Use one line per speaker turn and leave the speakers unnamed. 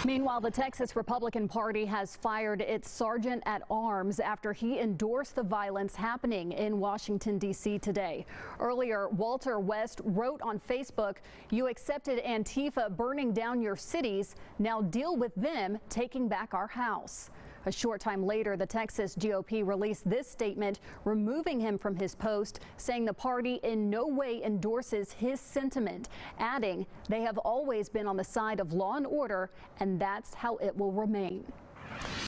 Meanwhile, the Texas Republican Party has fired its sergeant at arms after he endorsed the violence happening in Washington, D.C. today. Earlier, Walter West wrote on Facebook, "You accepted Antifa burning down your cities. Now deal with them taking back our house." A short time later, the Texas GOP released this statement, removing him from his post, saying the party in no way endorses his sentiment, adding they have always been on the side of law and order, and that's how it will remain.